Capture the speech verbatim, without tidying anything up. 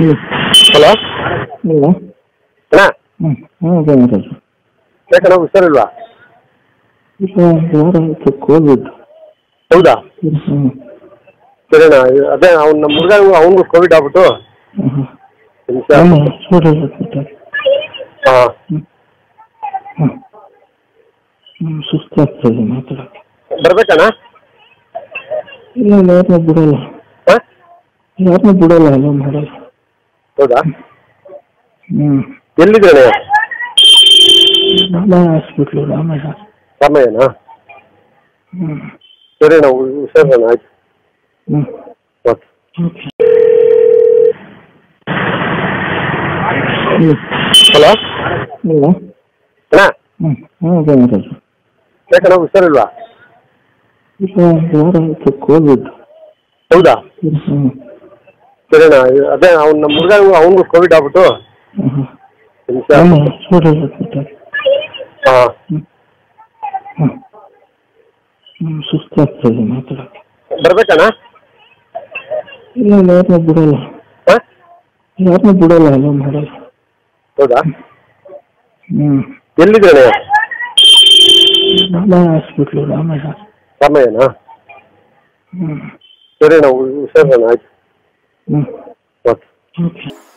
Hello ಇಲ್ಲ ಅಣ್ಣ ಹ್ಞೂ ಹ್ಞೂ ಅದೇ ಮಾತಾಡ್ರಿ. ಯಾಕಣ್ಣ ಹುಷಾರಿಲ್ವಾ? ಈಗ ವಾರ ಆಯಿತು ಕೋವಿಡ್. ಹೌದಾ? ಹ್ಞೂ ಸರಿ ಅಣ್ಣ, ಅದೇ ಅವ್ನು ನಮ್ಮ ಹುಡುಗ ಅವನಿಗೂ ಕೋವಿಡ್ ಆಗ್ಬಿಟ್ಟು ಹ್ಞೂ ನಿಮಿಷ. ಹಾಂ ಹಾಂ ಹ್ಞೂ ಹ್ಞೂ ಸುಸ್ತಾಗ್ತದೆ ಮಾತಾಡೋಕ್ಕೆ. ಬರ್ಬೇಕಣ್ಣ? ಇಲ್ಲ ಯಾರನ್ನೂ ಬಿಡೋಲ್ಲ, ಹಾಂ ಯಾರನ್ನೂ ಬಿಡೋಲ್ಲ, ಎಲ್ಲ ಮಾಡಲ್ಲ. ಹೌದಾ? ಹ್ಞೂ ಎಲ್ಲಿದ್ದಾನೆ? ರಾಮಾಯ ಹಾಸ್ಪಿಟ್ಲು, ರಾಮಾಯ. ರಾಮಯ್ಯನಾ? ಹ್ಞೂ ಸರಿ ಅಣ್ಣ, ಹುಷಾರಣ್ಣ, ಆಯ್ತು. ಹ್ಞೂ ಓಕೆ. ಓಕೆ. ಹ್ಞೂ ಹಲೋ ಇಲ್ಲ ಅಣ್ಣ ಹ್ಞೂ ಹ್ಞೂ ಅದೇ ಮಾತಾಡ್ರಿ. ಯಾಕಣ್ಣ ಹುಷಾರಿಲ್ವಾ? ಈಗ ವಾರ ಆಯಿತು ಕೋವಿಡ್. ಹೌದಾ? ಹ್ಞೂ ಸರಿ ಅಣ್ಣ, ಅದೇ ಅವ್ನು ನಮ್ಮ ಹುಡುಗ ಅವನಿಗೂ ಕೋವಿಡ್ ಆಗ್ಬಿಟ್ಟು ಹ್ಞೂ ನಿಮಿಷ. ಹಾಂ ಹಾಂ ಹ್ಞೂ ಹ್ಞೂ ಹ್ಞೂ ಸುಸ್ತಾಗ್ತದೆ ಮಾತಾಡೋಕ್ಕೆ. ಬರ್ಬೇಕಣ್ಣ? ಇಲ್ಲ ಯಾರನ್ನೂ ಬಿಡೋಲ್ಲ, ಹಾಂ ಯಾರನ್ನೂ ಬಿಡೋಲ್ಲ, ಎಲ್ಲ ಮಾಡಲ್ಲ. ಹೌದಾ? ಹ್ಞೂ ಎಲ್ಲಿದ್ದಾನೆ? ರಾಮಾಯ ಹಾಸ್ಪಿಟ್ಲು, ರಾಮಾಯ. ರಾಮಯ್ಯನಾ? ಹ್ಞೂ ಸರಿ ಅಣ್ಣ, ಹುಷಾರಣ್ಣ, ಆಯ್ತು. ಹ್ಞೂ ಓಕೆ. ಓಕೆ.